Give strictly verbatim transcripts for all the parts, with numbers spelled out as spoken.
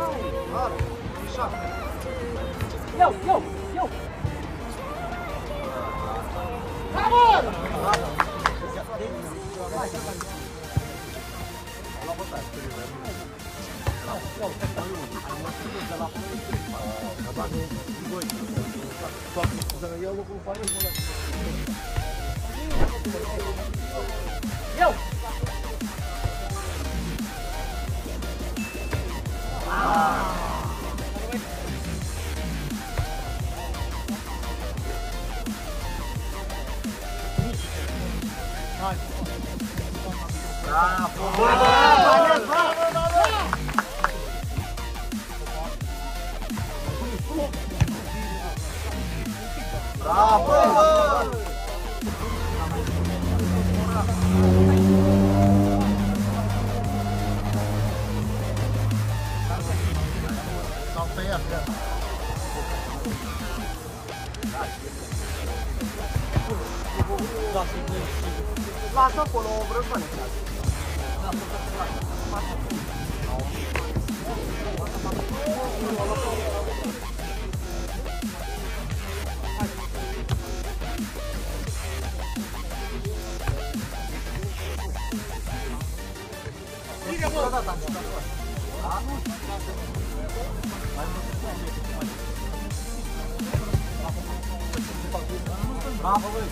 Iau, iau, iau! Bravo! Iau! Lasă acolo, Răzvan. Bravo, băi!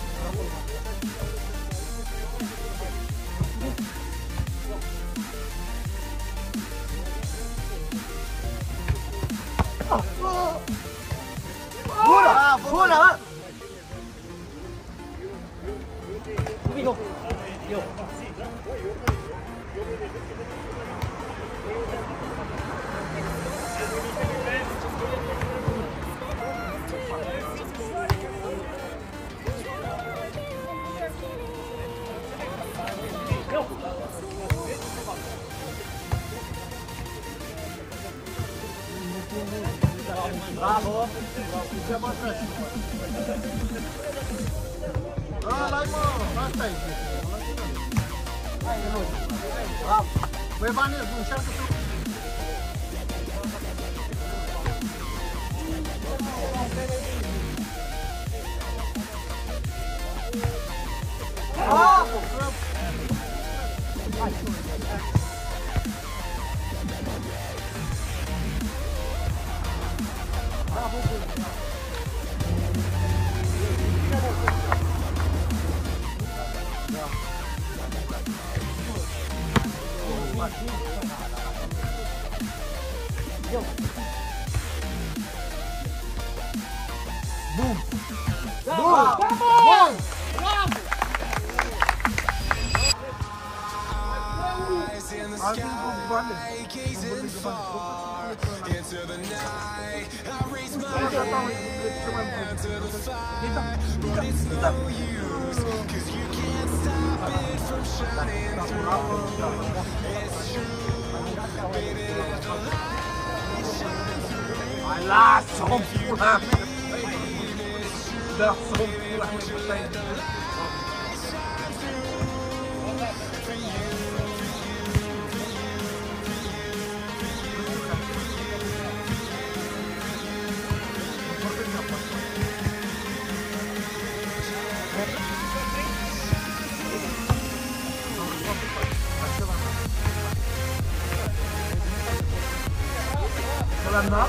Bună! Bună! Vino! Eu! Bravo! Ăla-i, mă! Asta-i! Bravo! Băi, Vanez, nu încearcă să... Bravo! Hai! Bravo! Bum! Bum! Bum! Into the night, I raise my hand to the fire, but it's no use, cause you can't stop it from shining through. It's true, baby, let the light shine through. I lost some food. There's some food. Selamlar.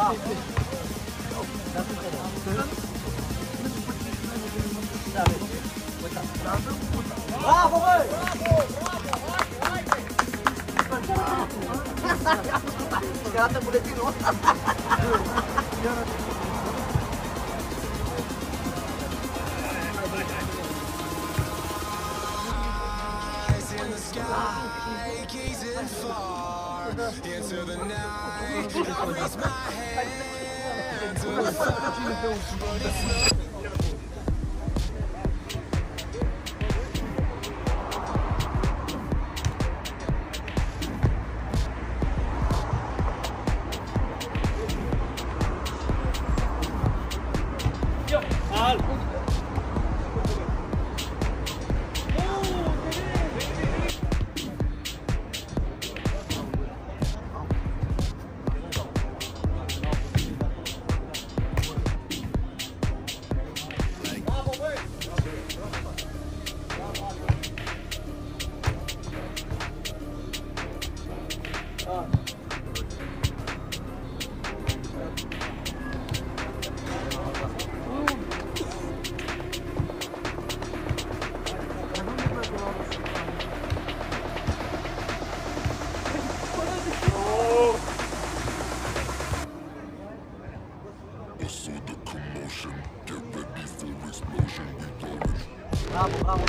Bravo, băi! Arată buletinul. In the sky, gazing far into the night. I raise my hand to the fire. Bravo, bravo.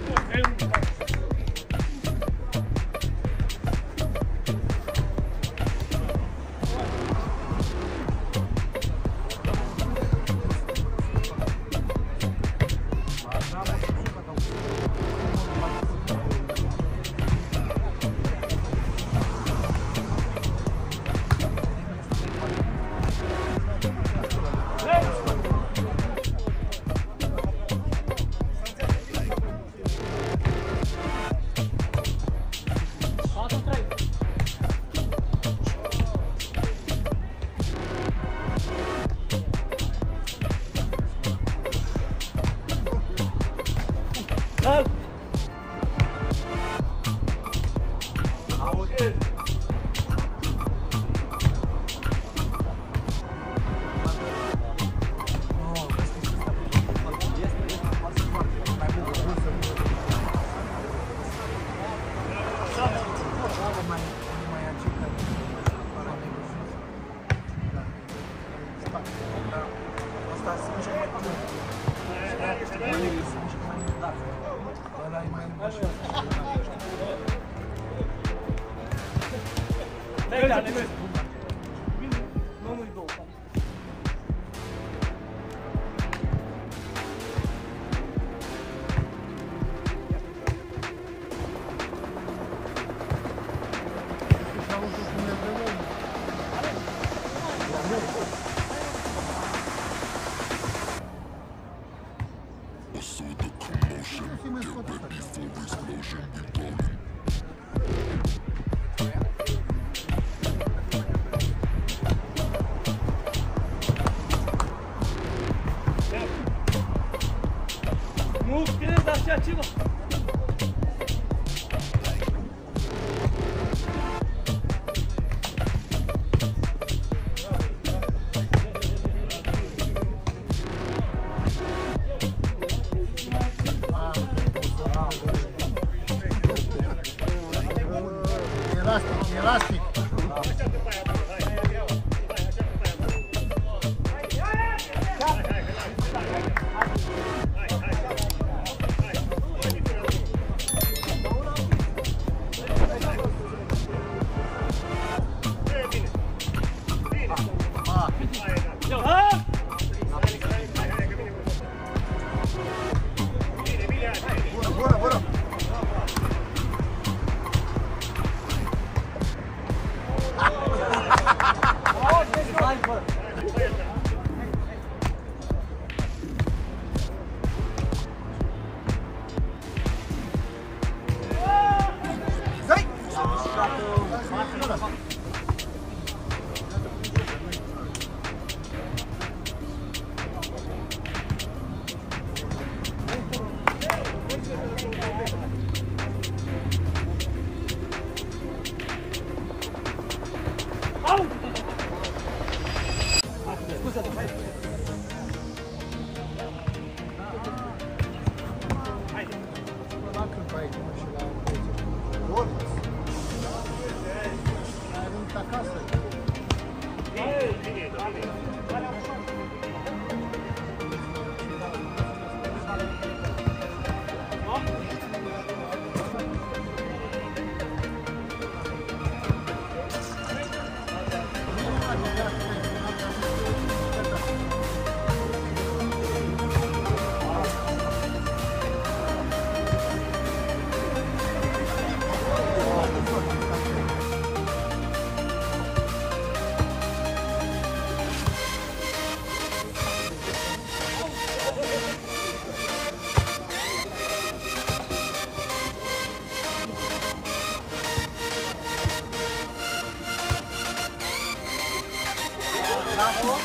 Help! Move, beleza, ativa. Elastic, elastic. Bună, bună! Bravo!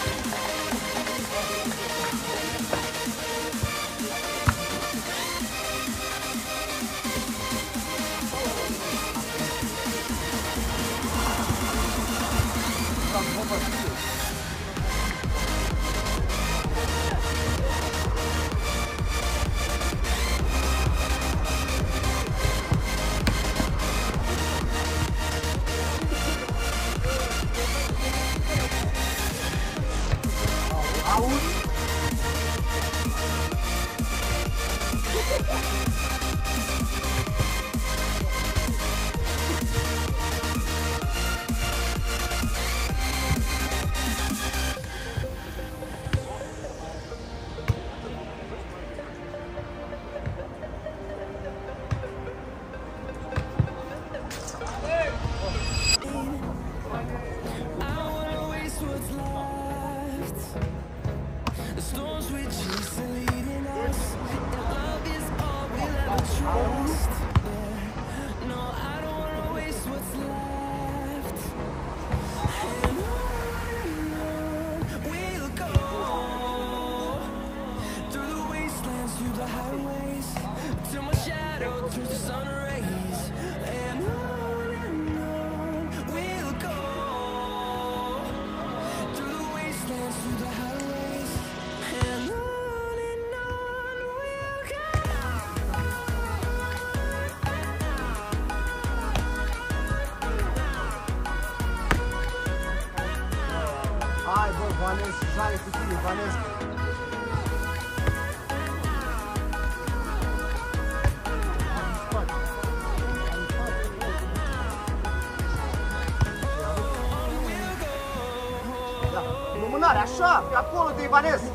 Hai, bă, Vanescu, jale cu tine, Vanescu. Da, lumânare, așa, pe acolo de Vanescu.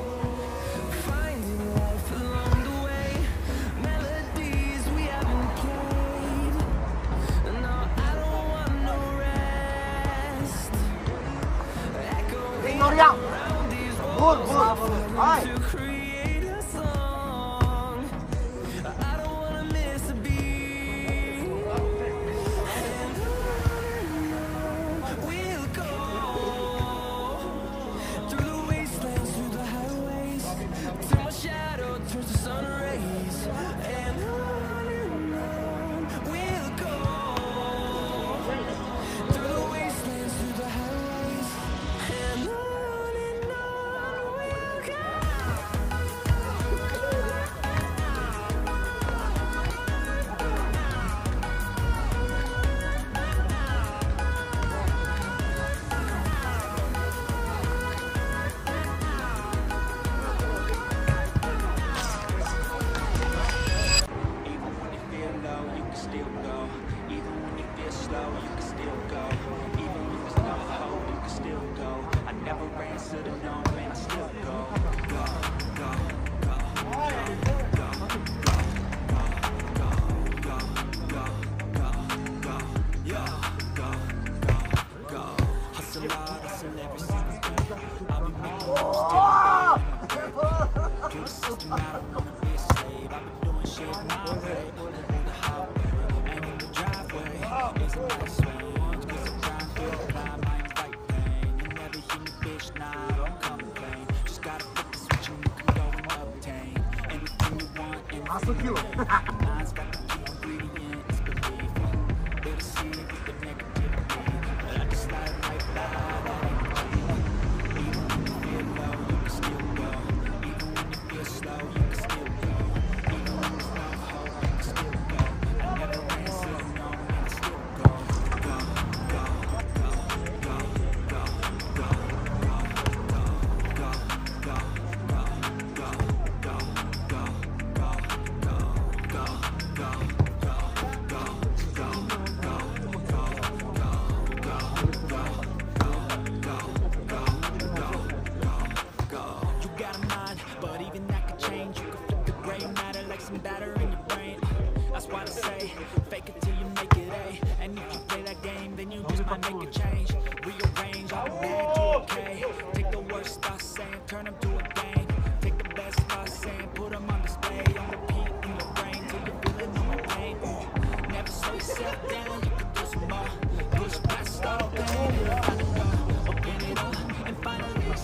Norian! Bun, bun! Hai! Asta kilo. Push past all pain, open it up and finally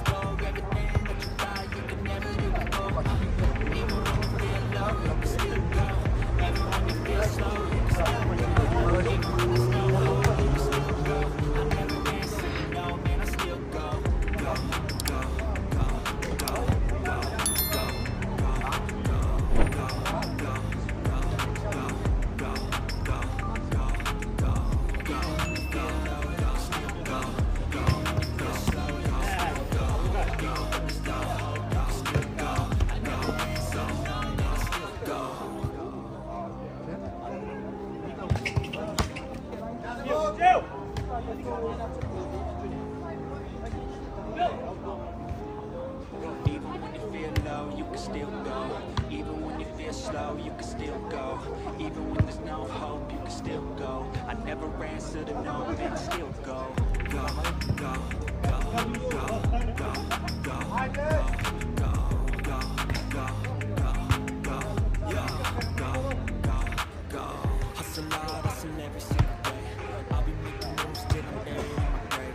Even when there's no hope, you can still go. I never answer to no, man, still go. Go, go, go, go, go, go, go, go, go, go, go, yo, go, go, go. Hustle hard, hustle every single day. I'll be making moves till I'm buried in my grave.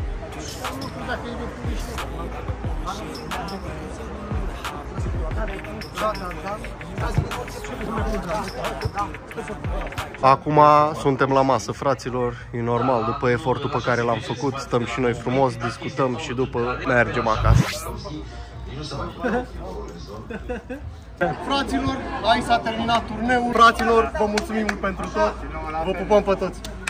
Acum suntem la masă, fraților, e normal, după efortul pe care l-am făcut, stăm și noi frumos, discutăm și după mergem acasă. Fraților, aici s-a terminat turneul. Fraților, vă mulțumim mult pentru tot, vă pupăm pe toți!